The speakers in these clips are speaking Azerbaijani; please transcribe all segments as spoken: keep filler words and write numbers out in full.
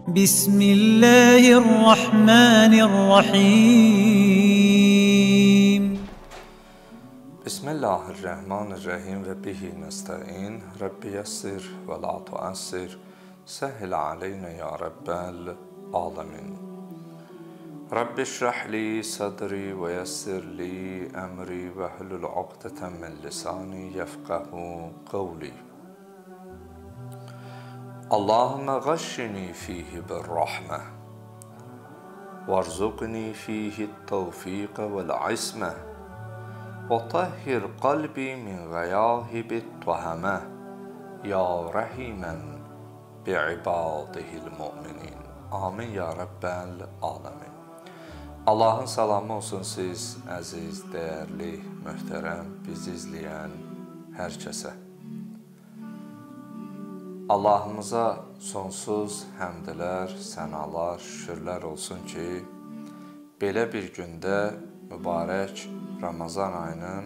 بسم الله الرحمن الرحيم بسم الله الرحمن الرحيم وبه نستعين رب يسر ولا تعسر سهل علينا يا رب العالمين رب اشرح لي صدري ويسر لي أمري واحلل عقدة من لساني يفقه قولي اللهم غشني فيه بالرحمة وارزقني فيه التوفيق والعصمة وطهر قلبي من غياهب التهمة يا رحيما بعباده المؤمنين Amin ya Rabbel Alemin. Allahın salamı olsun siz, əziz, dəyərli, möhtərəm, bizi izləyən hər kəsə. Allahımıza sonsuz həmdlər, sənalar, şükürlər olsun ki, belə bir gündə mübarək Ramazan ayının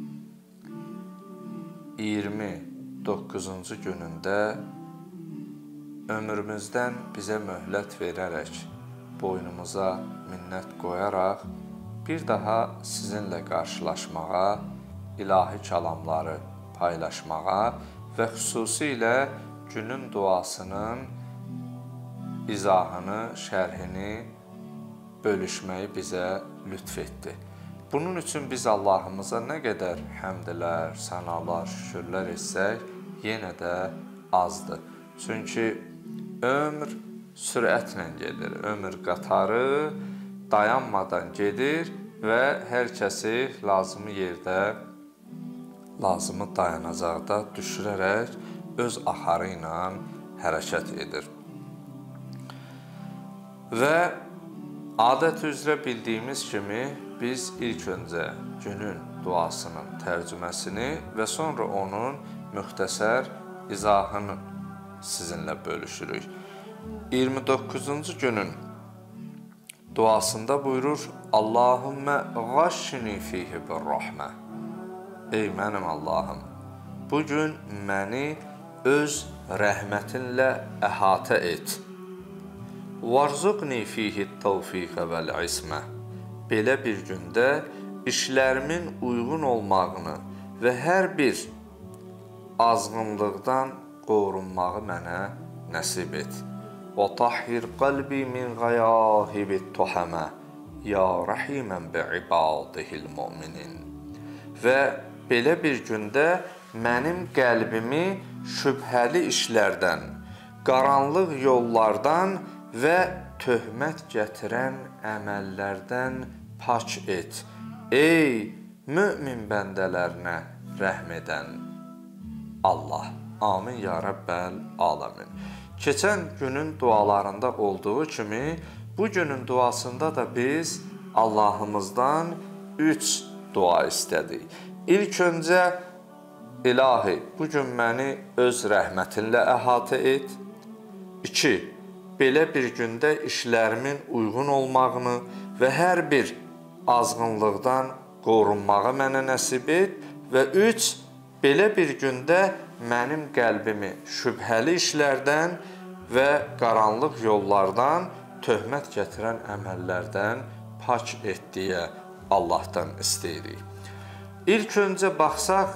iyirmi doqquzuncu günündə ömrümüzdən bizə möhlət verərək, boynumuza minnət qoyaraq, bir daha sizinlə qarşılaşmağa, ilahi kəlamları paylaşmağa və xüsusilə günün duasının izahını, şərhini bölüşməyi bizə lütf etdi. Bunun üçün biz Allahımıza nə qədər həmdlər, sənalar, şükürlər etsək, yenə də azdır. Çünki ömr sürətlə gedir, ömr qatarı dayanmadan gedir və hər kəsi lazımı yerdə, lazımı dayanacaqda düşürərək öz axarı ilə hərəkət edir. Və adət üzrə bildiyimiz kimi biz ilk öncə günün duasının tərcüməsini və sonra onun müxtəsər izahını sizinlə bölüşürük. iyirmi doqquzuncu günün duasında buyurur: Allahümmə ğaşşini fihi bir-rahmə. Ey mənim Allahım, bugün məni öz rəhmətinlə əhatə et. Varzuqni fihi tevfiqə vəl-ismə. Belə bir gündə işlərimin uyğun olmağını və hər bir azğınlıqdan qorunmağı mənə nəsib et. Və tahhir qalbi min gayahibit tuhama ya rahimən bi'ibadihil mu'minin. Və belə bir gündə mənim qəlbimi şübhəli işlərdən, qaranlıq yollardan və töhmət gətirən əməllərdən pak et. Ey mömin bəndələrinə rəhm edən Allah. Amin ya Rabbel Alemin. Keçən günün dualarında olduğu kimi, bu günün duasında da biz Allahımızdan üç dua istədik. İlk öncə, İlahi, bugün məni öz rəhmətinlə əhatə et. İki, belə bir gündə işlərimin uyğun olmağını və hər bir azğınlıqdan qorunmağı mənə nəsib et. Və üç, belə bir gündə mənim qəlbimi şübhəli işlərdən və qaranlıq yollardan, töhmət gətirən əməllərdən pak et deyə Allahdan istəyirik. İlk öncə baxsaq,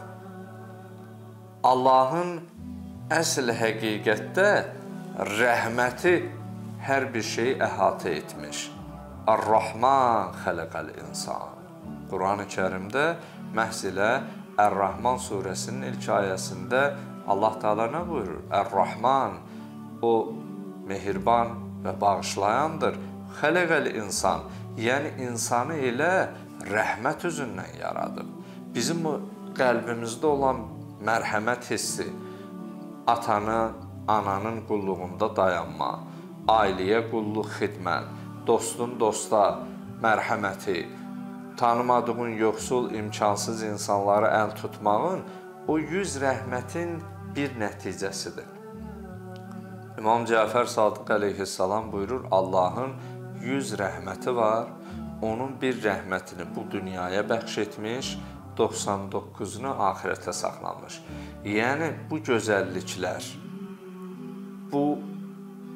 Allahın əsl həqiqətdə rəhməti hər bir şeyi əhatə etmiş. Ar-Rahman xələqəl insan. Quran-ı Kərimdə məhz elə Ər-Rahman surəsinin ilk ayəsində Allah Teala nə buyurur? Ər-Rahman, o mehriban və bağışlayandır. Xələqəl insan, yəni insanı elə rəhmət üzündən yaradıb. Bizim o qəlbimizdə olan mərhəmət hissi, atanı, ananın qulluğunda dayanma, ailəyə qulluq xidmət, dostun dosta mərhəməti, tanımadığın yoxsul, imkansız insanları əl tutmağın o yüz rəhmətin bir nəticəsidir. İmam Cəfər Sadiq əleyhissalam buyurur, Allahın yüz rəhməti var, onun bir rəhmətini bu dünyaya bəxş etmiş, doxsan doqquzunu axirətə saxlamış. Yəni, bu gözəlliklər, bu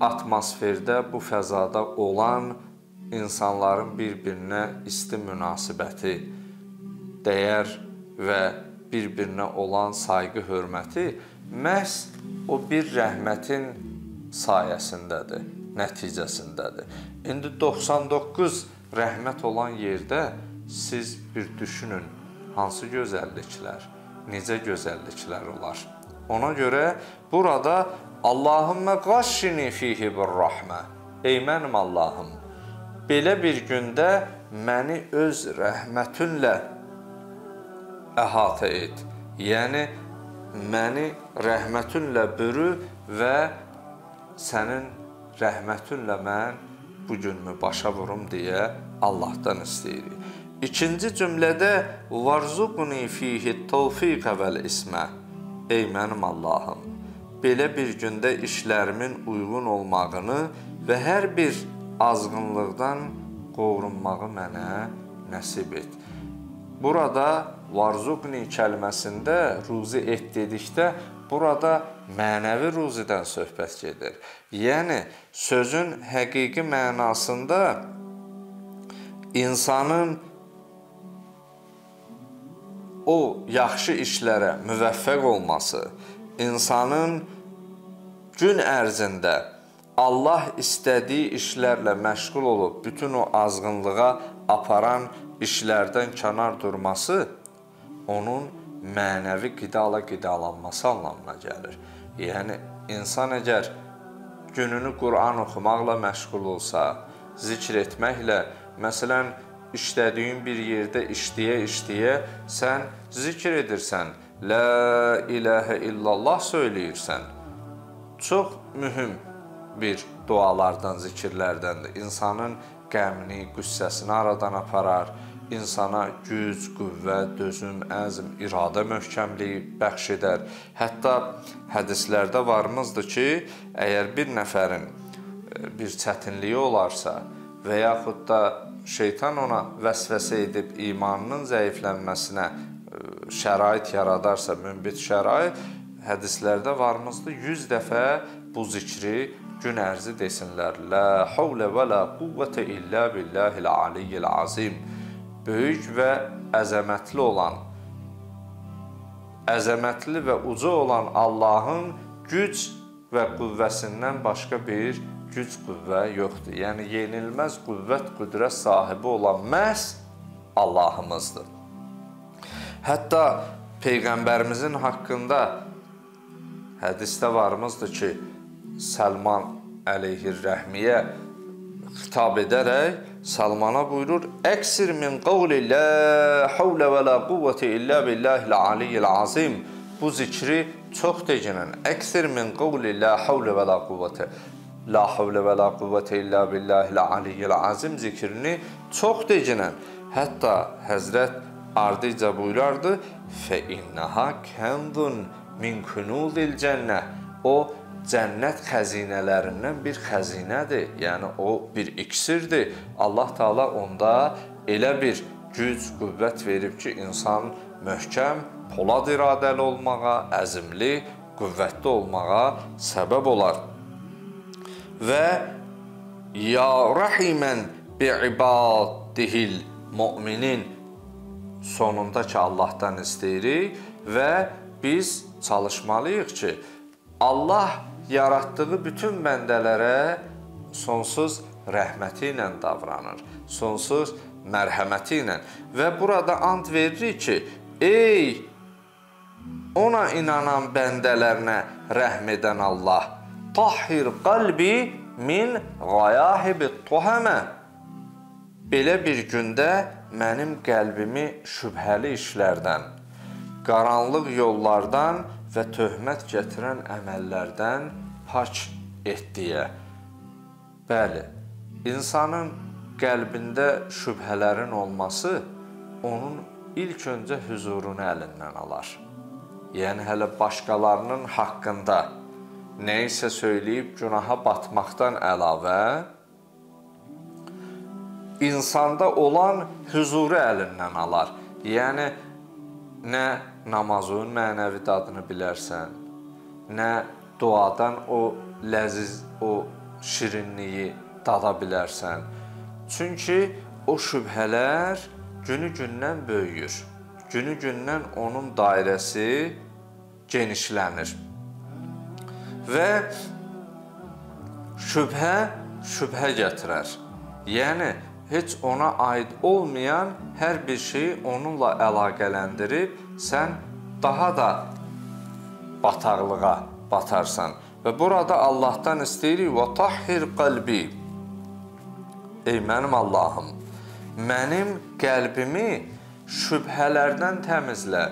atmosferdə, bu fəzada olan insanların bir-birinə isti münasibəti, dəyər və bir-birinə olan sayğı, hörməti məhz o bir rəhmətin sayəsindədir, nəticəsindədir. İndi doxsan doqquz rəhmət olan yerdə siz bir düşünün, hansı gözəlliklər, necə gözəlliklər olar. Ona görə burada Allahümmə qaşşini fihi bir-rəhmə. Ey mənim Allahım, belə bir gündə məni öz rəhmətinlə əhatə et. Yəni, məni rəhmətinlə bürü və sənin rəhmətinlə mən bu günümü başa vurum deyə Allahdan istəyirik. İkinci cümlədə varzuqni fihi tevfiqə vəl ismə. Ey mənim Allahım, belə bir gündə işlərimin uyğun olmağını və hər bir azğınlıqdan qorunmağı mənə nəsib et. Burada varzuqni kəlməsində ruzi et dedikdə, burada mənəvi ruzidən söhbət gedir. Yəni, sözün həqiqi mənasında insanın o yaxşı işlərə müvəffəq olması, insanın gün ərzində Allah istədiyi işlərlə məşğul olub, bütün o azğınlığa aparan işlərdən kənar durması, onun mənəvi qidala qidalanması anlamına gəlir. Yəni, insan əgər gününü Qur'an oxumaqla məşğul olsa, zikr etməklə, məsələn, işlədiyin bir yerdə işləyə-işləyə sən zikr edirsən, La ilahə illallah söyləyirsən. Çox mühüm bir dualardan, zikirlərdəndir. İnsanın qəmini, qüssəsini aradan aparar, insana güc, qüvvət, dözüm, əzm, iradə möhkəmliyi bəxş edər. Hətta hədislərdə varımızdır ki, əgər bir nəfərin bir çətinliyi olarsa və yaxud da şeytan ona vəsvəsə edib imanının zəiflənməsinə şərait yaradarsa, münbit şərait, hədislərdə varımızdır, yüz dəfə bu zikri gün ərzi desinlər. La havlə və la quvvətə illə billahil aliyyil azim. Böyük və əzəmətli olan, əzəmətli və uca olan Allahın güc və qüvvəsindən başqa bir güc qüvvə yoxdur. Yəni, yenilməz qüvvət, qüdrət sahibi olan məhz Allahımızdır. Hətta Peyğəmbərimizin haqqında hədisdə varımızdır ki, Səlman əleyhir-rəhmiyə xitab edərək Səlmana buyurur, Əksir min qavli la havlə və la quvvətə illə billahil aliyyil azim. Bu zikri çox deginən. Əksir min qavli la havlə və la quvvətə La havlə və la quvvətə illə billahil aliyyil azim zikrini çox deginən. Hətta Həzrət ardıca buyurardı, فَإِنَّهَا كَنْدٌ مِنْ كُنُوزِ الْجَنَّةِ. O, cənnət xəzinələrindən bir xəzinədir, yəni o bir iksirdir. Allah Teala onda elə bir güc, qüvvət verib ki, insan möhkəm, polad iradəli olmağa, əzimli, qüvvətli olmağa səbəb olar. Və ya rəhimən bi'ibadihil mu'minin sonunda ki, Allahdan istəyirik və biz çalışmalıyıq ki, Allah yaratdığı bütün bəndələrə sonsuz rəhməti ilə davranır, sonsuz mərhəməti ilə. Və burada and veririk ki, ey ona inanan bəndələrinə rəhm edən Allah, tahhir qalbi min qayahibit tuhəmə. Belə bir gündə mənim qəlbimi şübhəli işlərdən, qaranlıq yollardan və töhmət gətirən əməllərdən pak et deyə. Bəli, insanın qəlbində şübhələrin olması onun ilk öncə hüzurunu əlindən alar. Yəni, hələ başqalarının haqqında nə isə söyləyib günaha batmaqdan əlavə, insanda olan hüzuru əlindən alar. Yəni, nə namazın mənəvi dadını bilərsən, nə duadan o ləziz, o şirinliyi dada bilərsən. Çünki o şübhələr günü-gündən böyüyür. Günü-gündən onun dairəsi genişlənir. Və şübhə, şübhə gətirər. Yəni, heç ona aid olmayan hər bir şeyi onunla əlaqələndirib, sən daha da bataqlığa batarsan. Və burada Allahdan istəyirik, وَطَحِّرْ qəlbi. Ey mənim Allahım, mənim qəlbimi şübhələrdən təmizlə.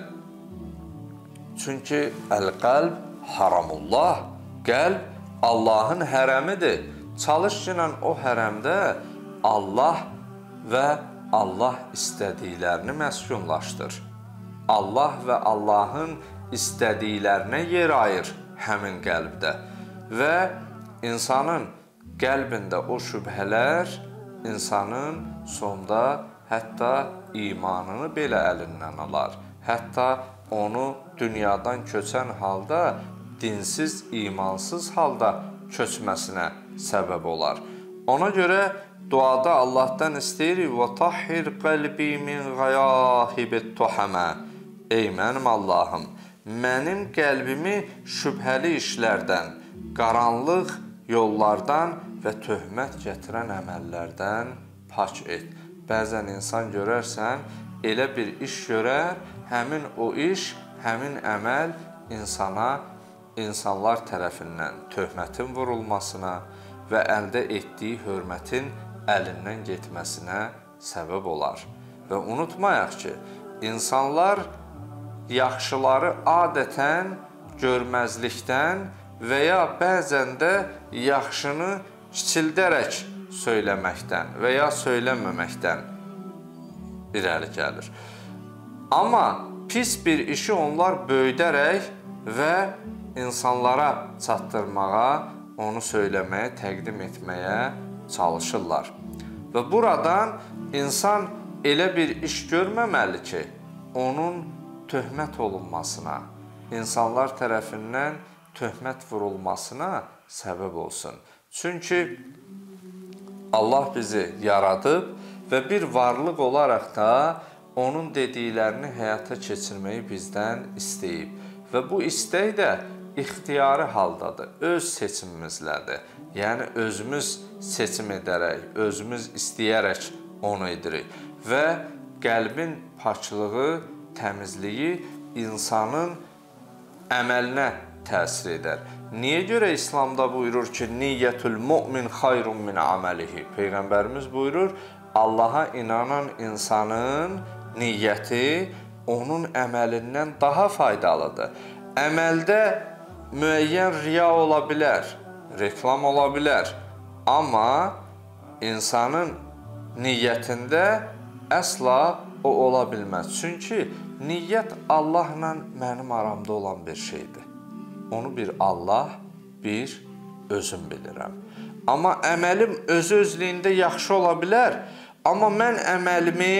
Çünki əl-qəlb haramullah, qəlb Allahın hərəmidir. Çalış ki, o hərəmdə Allah və Allah istədiklərini məskunlaşdır. Allah və Allahın istədiklərinə yer ayır həmin qəlbdə. Və insanın qəlbində o şübhələr insanın sonda hətta imanını belə əlindən alar. Hətta onu dünyadan köçən halda dinsiz, imansız halda köçməsinə səbəb olar. Ona görə duada Allahdan istəyirik وَطَحِّرْ قَلْبِي مِنْ غَيَاهِبِ التُّحَمَا. Ey mənim Allahım, mənim qəlbimi şübhəli işlərdən, qaranlıq yollardan və töhmət gətirən əməllərdən pak et. Bəzən insan görərsən, elə bir iş görər, həmin o iş, həmin əməl insana insanlar tərəfindən töhmətin vurulmasına və əldə etdiyi hörmətin əlindən getməsinə səbəb olar. Və unutmayaq ki, insanlar yaxşıları adətən görməzlikdən və ya bəzən də yaxşını kiçildərək söyləməkdən və ya söyləməməkdən irəli gəlir. Amma pis bir işi onlar böyüdərək və insanlara çatdırmağa, onu söyləməyə, təqdim etməyə çalışırlar. Və buradan insan elə bir iş görməməli ki, onun töhmət olunmasına, insanlar tərəfindən töhmət vurulmasına səbəb olsun. Çünki Allah bizi yaradıb və bir varlıq olaraq da onun dediklərini həyata keçirməyi bizdən istəyib. Və bu istək də ixtiyari haldadır, öz seçimimizlədir. Yəni, özümüz seçim edərək, özümüz istəyərək onu edirik. Və qəlbin paçlığı, təmizliyi insanın əməlinə təsir edər. Niyə görə İslamda buyurur ki, niyyətül mümin xayrun min əməlihi? Peyğəmbərimiz buyurur, Allaha inanan insanın niyyəti onun əməlindən daha faydalıdır. Əməldə müəyyən riya ola bilər, reklam ola bilər. Amma insanın niyyətində əsla o ola bilməz. Çünki niyyət Allahla mənim aramda olan bir şeydir. Onu bir Allah, bir özüm bilirəm. Amma əməlim öz-özlüyündə yaxşı ola bilər. Amma mən əməlimi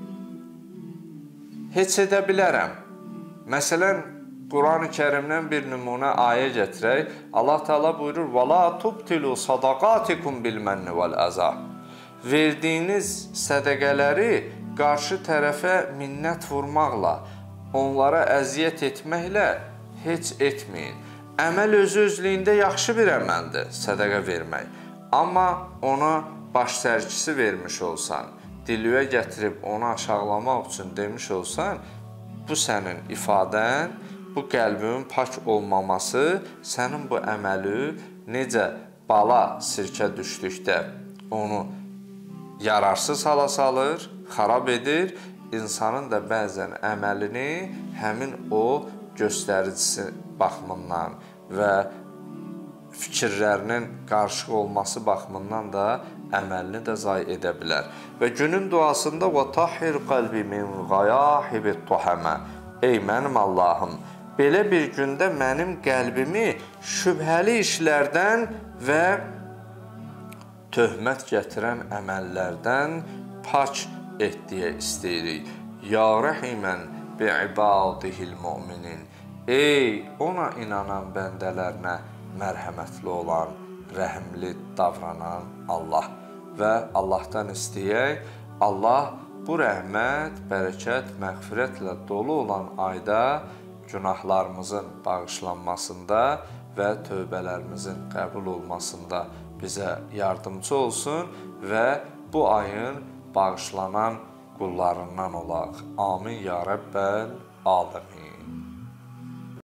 heç edə bilərəm. Məsələn, Quran-ı Kərimdən bir nümunə ayə gətirək. Allah Teala buyurur, وَلَا تُبْتِلُوا صَدَقَاتِكُمْ بِالْمَنِّ وَالْأَذَى. Verdiyiniz sədəqələri qarşı tərəfə minnət vurmaqla, onlara əziyyət etməklə heç etməyin. Əməl özü-özlüyündə yaxşı bir əməldir, sədəqə vermək. Amma ona baş sərkisi vermiş olsan, dilüyə gətirib onu aşağılamaq üçün demiş olsan, bu sənin ifadən, bu qəlbimin pak olmaması sənin bu əməli necə bala sirkə düşdükdə onu yararsız hala salır, xarab edir, insanın da bəzən əməlini həmin o göstəricisi baxımından və fikirlərinin qarışıq olması baxımından da əməlini də zay edə bilər. Və günün duasında وَطَحِّرْ قَلْبِ مِنْ غَيَاهِبِ التُّحَمَا. Ey mənim Allahım, belə bir gündə mənim qəlbimi şübhəli işlərdən və töhmət gətirən əməllərdən pak et deyə istəyirik. Ya rəhimən bi'ibadihil mu'minin. Ey ona inanan bəndələrinə mərhəmətli olan rəhimli davranan Allah. Və Allahdan istəyək, Allah bu rəhmət, bərəkət, məğfirətlə dolu olan ayda günahlarımızın bağışlanmasında və tövbələrimizin qəbul olmasında bizə yardımcı olsun və bu ayın bağışlanan qullarından olaq. Amin ya Rəbbəl Alemin.